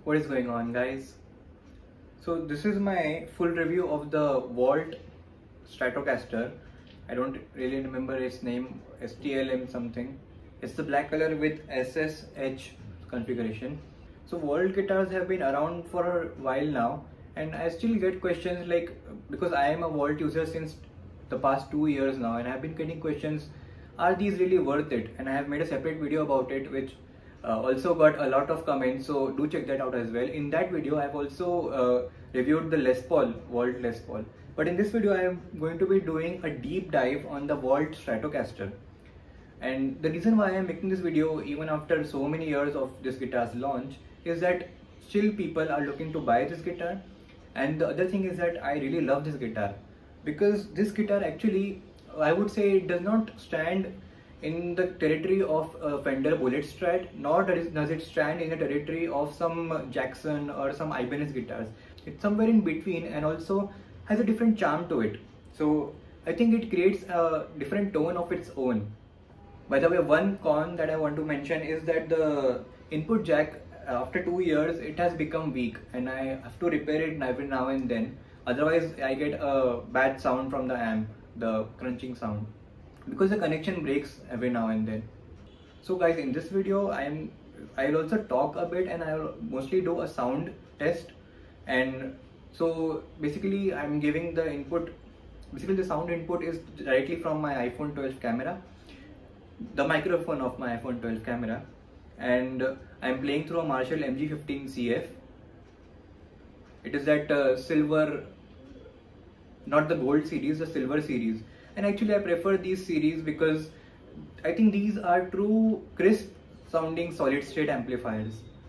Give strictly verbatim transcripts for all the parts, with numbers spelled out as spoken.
What is going on, guys? So this is my full review of the Vault Stratocaster. I don't really remember its name, S T L M something. It's the black color with S S H configuration. So Vault guitars have been around for a while now, and I still get questions like, because I am a Vault user since the past two years now, and I've been getting questions, are these really worth it? And I have made a separate video about it, which uh, also got a lot of comments, so do check that out as well. In that video I've also uh, reviewed the Les Paul, Vault Les Paul. But in this video I am going to be doing a deep dive on the Vault Stratocaster. And the reason why I am making this video even after so many years of this guitar's launch is that still people are looking to buy this guitar. And the other thing is that I really love this guitar, because this guitar actually, I would say, it does not stand in the territory of uh, Fender Bullet Strat, nor does it stand in the territory of some Jackson or some Ibanez guitars. It's somewhere in between and also has a different charm to it. So I think it creates a different tone of its own. By the way, one con that I want to mention is that the input jack, after two years, it has become weak, and I have to repair it every now and then. Otherwise, I get a bad sound from the amp, the crunching sound, because the connection breaks every now and then. So guys, in this video I am I'll also talk a bit, and I'll mostly do a sound test. And so basically I'm giving the input, basically the sound input is directly from my iPhone twelve camera, the microphone of my iPhone twelve camera, and I'm playing through a Marshall M G fifteen C F. It is that uh, silver, not the gold series, the silver series. And actually I prefer these series because I think these are true crisp sounding solid state amplifiers.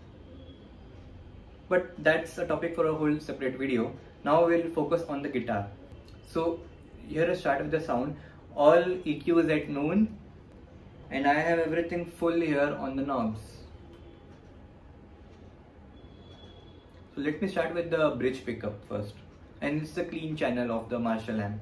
But that's a topic for a whole separate video. Now we'll focus on the guitar. So here I start with the sound. All E Q is at noon, and I have everything full here on the knobs. So let me start with the bridge pickup first, and it's the clean channel of the Marshall amp.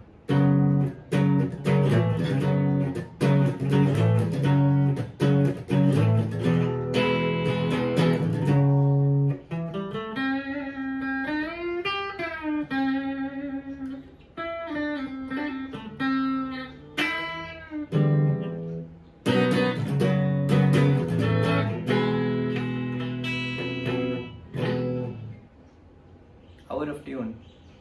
Hour of tune.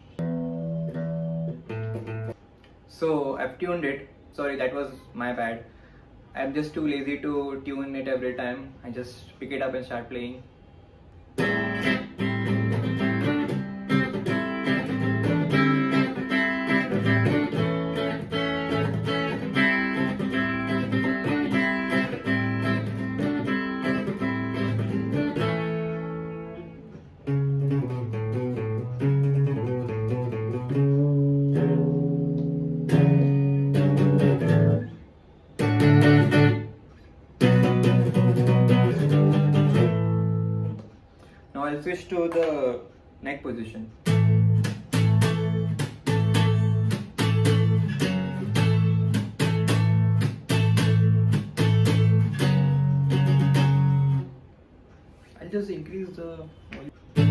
So I've tuned it. Sorry, that was my bad. I'm just too lazy to tune it every time. I just pick it up and start playing. Now I'll switch to the neck position. I'll just increase the volume.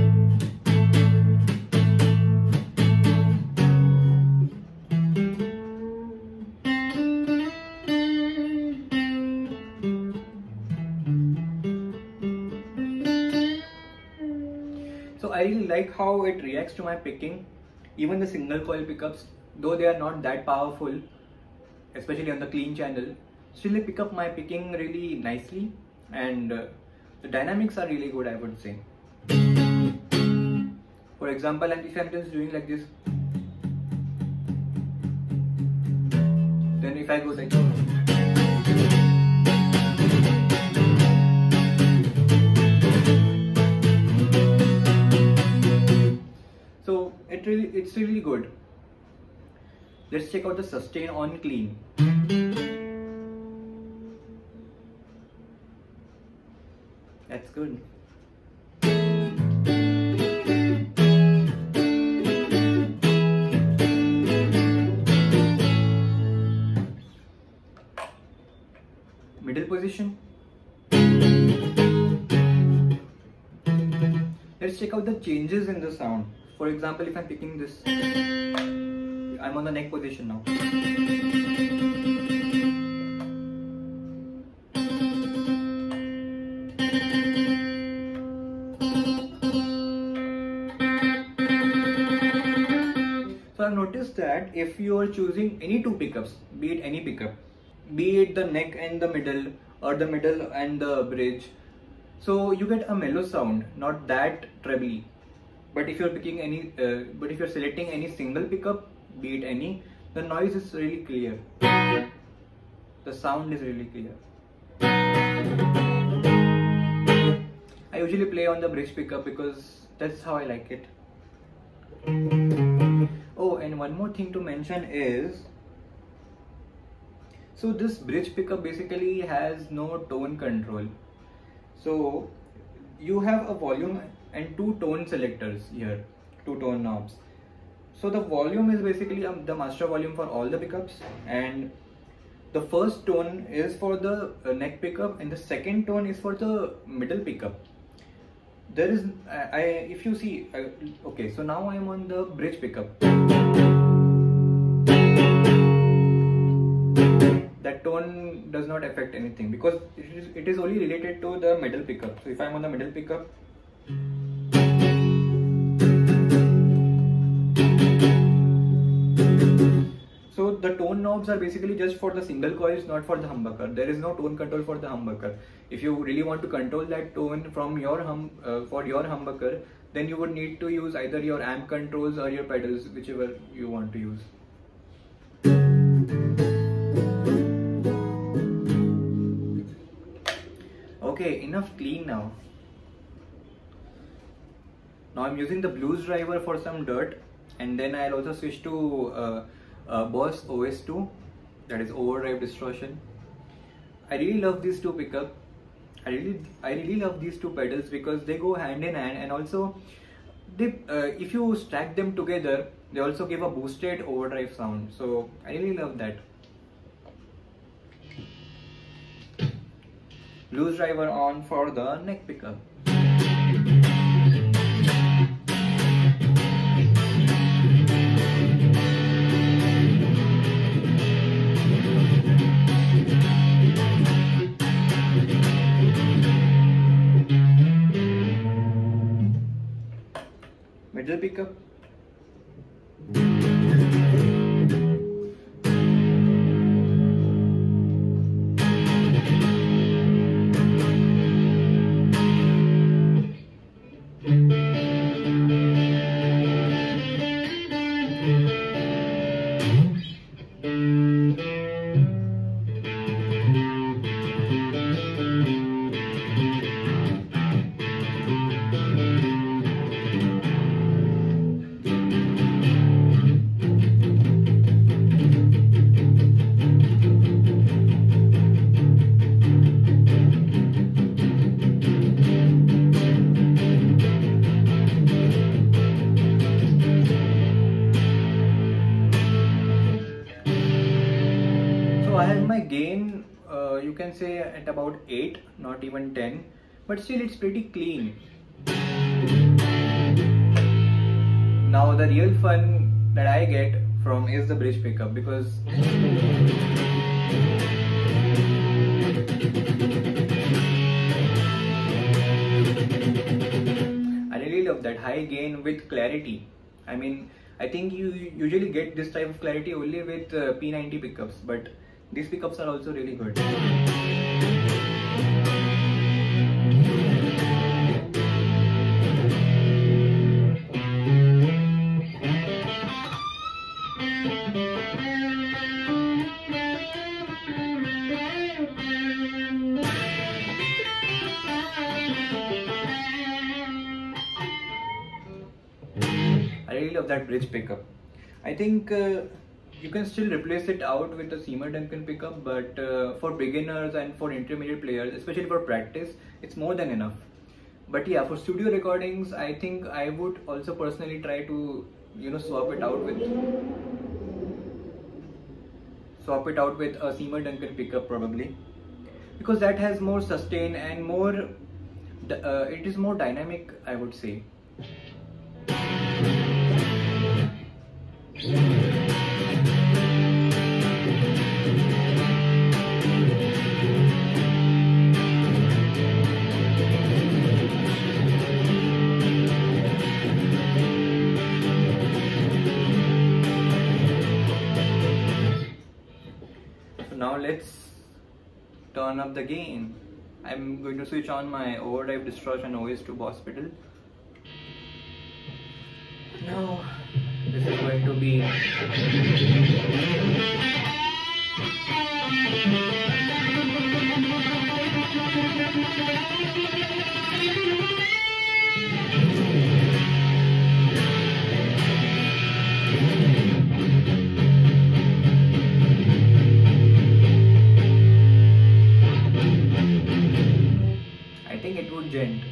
So I really like how it reacts to my picking. Even the single coil pickups, though they are not that powerful, especially on the clean channel, still they pick up my picking really nicely, and uh, the dynamics are really good, I would say. For example, if I'm just doing like this, then if I go like this, so it really, it's really good. Let's check out the sustain on clean. That's good. Middle position. let's check out the changes in the sound. For example, if I'm picking this, I'm on the neck position now. So I've noticed that if you are choosing any two pickups, be it any pickup, be it the neck and the middle, or the middle and the bridge, so you get a mellow sound, not that trebly. But if you're picking any, uh, but if you're selecting any single pickup, be it any, the noise is really clear. The sound is really clear. I usually play on the bridge pickup because that's how I like it. Oh, and one more thing to mention is, so this bridge pickup basically has no tone control. So you have a volume and two tone selectors here, two tone knobs. So the volume is basically um, the master volume for all the pickups, and the first tone is for the uh, neck pickup, and the second tone is for the middle pickup. There is, I, I if you see, I, okay, so now I am on the bridge pickup. That tone does not affect anything because it is, it is only related to the middle pickup. So if I am on the middle pickup, so the tone knobs are basically just for the single coils, not for the humbucker. There is no tone control for the humbucker. If you really want to control that tone from your hum uh, for your humbucker, then you would need to use either your amp controls or your pedals, whichever you want to use. Okay, enough clean now. Now I'm using the Blues driver for some dirt, and then I'll also switch to uh, uh, Boss O S two, that is overdrive distortion. I really love these two pickup. I really, I really love these two pedals because they go hand in hand, and also they, uh, if you stack them together, they also give a boosted overdrive sound. So I really love that. Blues driver on for the neck pickup. Middle pickup. So I have my gain, uh, you can say at about eight, not even ten, but still it's pretty clean. Now the real fun that I get from is the bridge pickup, because I really love that high gain with clarity. I mean, I think you usually get this type of clarity only with uh, P ninety pickups, but these pickups are also really good. I really love that bridge pickup. I think uh, you can still replace it out with a Seymour Duncan pickup, but uh, for beginners and for intermediate players, especially for practice, it's more than enough. But yeah, for studio recordings, I think I would also personally try to, you know, swap it out with swap it out with a Seymour Duncan pickup probably, because that has more sustain and more the, uh, it is more dynamic, I would say. So now let's turn up the gain. I'm going to switch on my overdrive distortion O S to Boss pedal. Now this is going to be I think it would gent.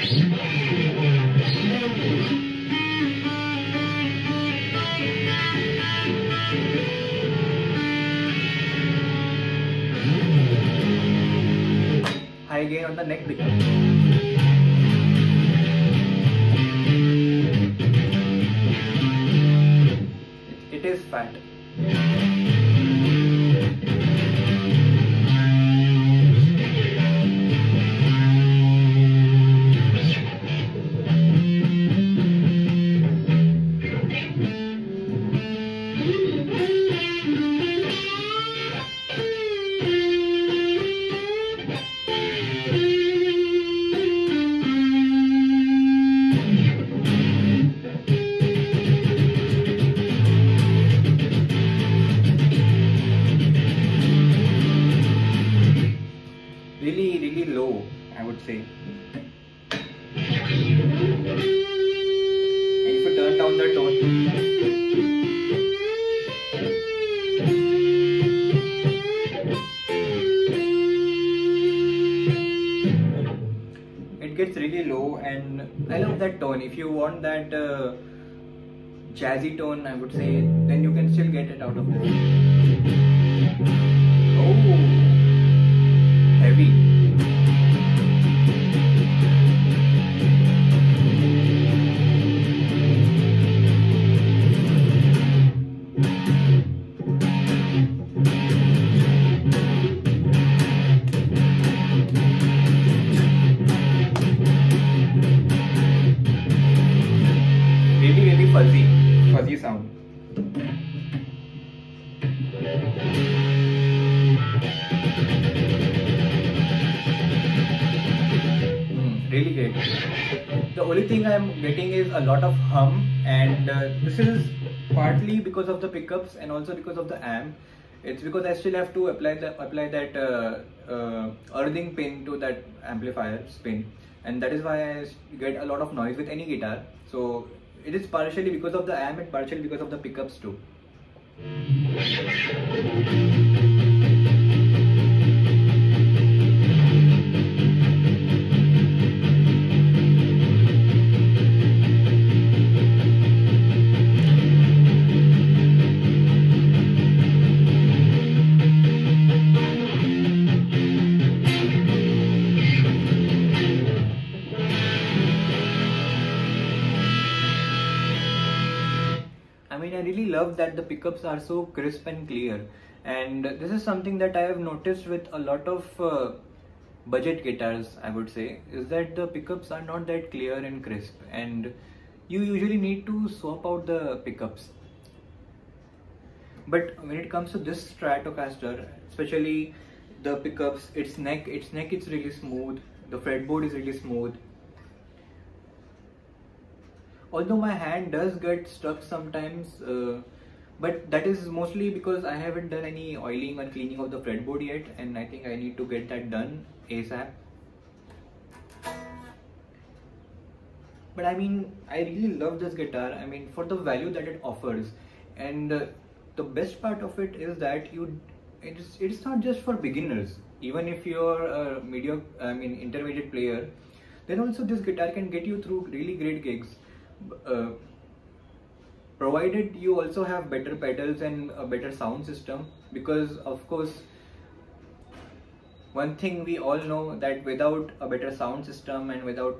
High gain on the neck pickup. It, it is fat. Really, really low, I would say. And if you turn down the tone, it gets really low, and I love that tone. If you want that uh, jazzy tone, I would say, then you can still get it out of this. Oh! Heavy. Really, really fuzzy, fuzzy sound. Really great. The only thing I'm getting is a lot of hum, and uh, this is partly because of the pickups and also because of the amp. It's because I still have to apply the apply that uh, uh, earthing pin to that amplifier spin, and that is why I get a lot of noise with any guitar. So it is partially because of the amp and partially because of the pickups too. I mean, I really love that the pickups are so crisp and clear, and this is something that I have noticed with a lot of uh, budget guitars, I would say, is that the pickups are not that clear and crisp, and you usually need to swap out the pickups. But when it comes to this Stratocaster, especially the pickups, its neck, its neck is really smooth, the fretboard is really smooth. Although my hand does get stuck sometimes, uh, but that is mostly because I haven't done any oiling or cleaning of the fretboard yet, and I think I need to get that done ASAP. But I mean, I really love this guitar, I mean, for the value that it offers. And uh, the best part of it is that you, it's, it's not just for beginners. Even if you're a mediocre, I mean, intermediate player, then also this guitar can get you through really great gigs. Uh, provided you also have better pedals and a better sound system, because of course one thing we all know, that without a better sound system and without,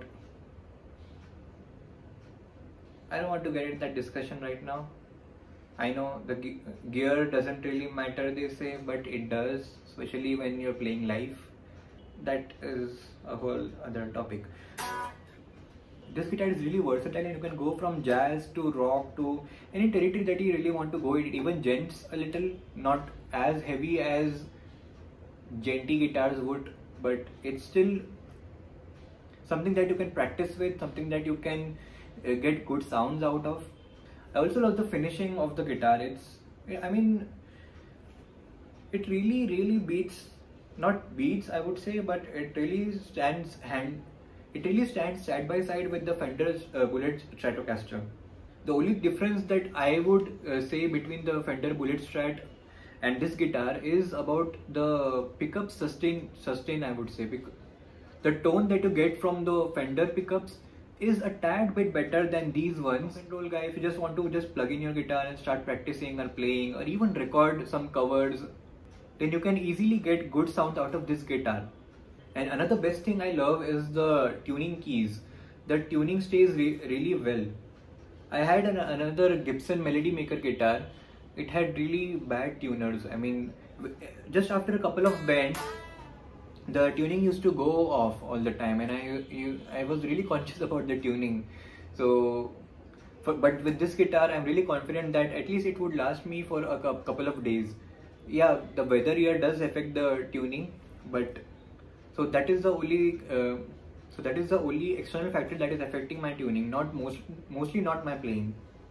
I don't want to get into that discussion right now. I know the ge gear doesn't really matter, they say, but it does, especially when you're playing live. That is a whole other topic. This guitar is really versatile and you can go from jazz to rock to any territory that you really want to go. It even gents a little, not as heavy as genty guitars would, but it's still something that you can practice with, something that you can uh, get good sounds out of. I also love the finishing of the guitar. It's, I mean, it really, really beats, not beats I would say, but it really stands hand, it really stands side by side with the Fender's uh, Bullet Stratocaster. The only difference that I would uh, say between the Fender Bullet Strat and this guitar is about the pickup sustain, sustain I would say. Because the tone that you get from the Fender pickups is a tad bit better than these ones. Control guy, if you just want to just plug in your guitar and start practicing or playing or even record some covers, then you can easily get good sound out of this guitar. And another best thing I love is the tuning keys. The tuning stays re really well. I had an, another Gibson Melody Maker guitar. It had really bad tuners. I mean, just after a couple of bends, the tuning used to go off all the time, and I you, I was really conscious about the tuning. So, for, but with this guitar, I'm really confident that at least it would last me for a couple of days. Yeah, the weather here does affect the tuning, but so that is the only uh, so that is the only external factor that is affecting my tuning, not most mostly not my playing.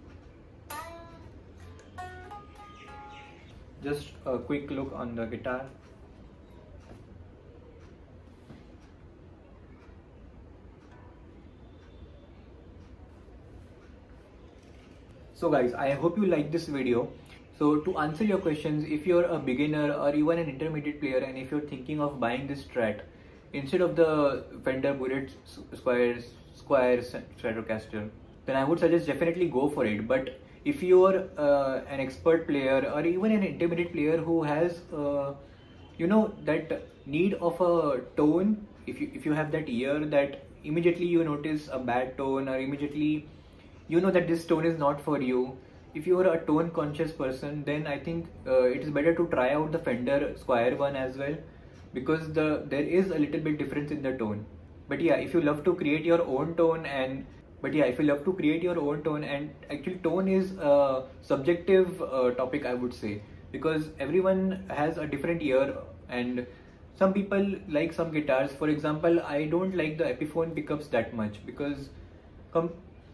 Just a quick look on the guitar. So guys, I hope you like this video. So to answer your questions, if you're a beginner or even an intermediate player, and if you're thinking of buying this Strat instead of the Fender Bullet Squire Squire Stratocaster, then I would suggest definitely go for it. But if you're uh, an expert player or even an intermediate player who has uh, you know, that need of a tone, if you if you have that ear that immediately you notice a bad tone, or immediately you know that this tone is not for you, if you are a tone conscious person, then I think uh, it is better to try out the Fender Squire one as well, because the there is a little bit difference in the tone. But yeah, if you love to create your own tone and but yeah if you love to create your own tone, and actually tone is a subjective uh, topic I would say, because everyone has a different ear, and some people like some guitars. For example, I don't like the Epiphone pickups that much because com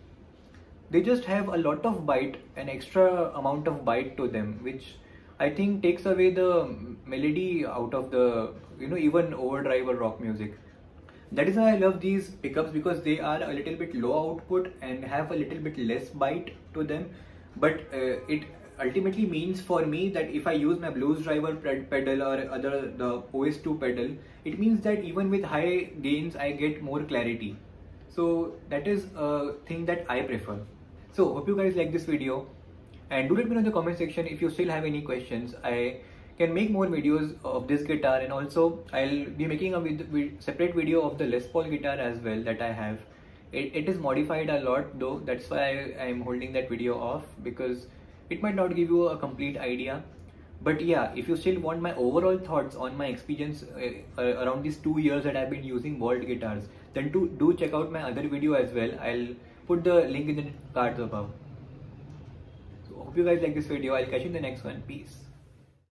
they just have a lot of bite, an extra amount of bite to them, which I think takes away the melody out of the, you know, even overdrive or rock music. That is why I love these pickups, because they are a little bit low output and have a little bit less bite to them. But uh, it ultimately means for me that if I use my blues driver pedal or other the O S two pedal, it means that even with high gains I get more clarity. So that is a thing that I prefer. So hope you guys like this video, and do let me know in the comment section if you still have any questions. I can make more videos of this guitar, and also I'll be making a vid separate video of the Les Paul guitar as well that I have. It, it is modified a lot though, that's why I am holding that video off, because it might not give you a complete idea. But yeah, if you still want my overall thoughts on my experience uh, around these two years that I've been using Vault guitars, then do, do check out my other video as well. I'll put the link in the cards above. So hope you guys like this video. I'll catch you in the next one. Peace.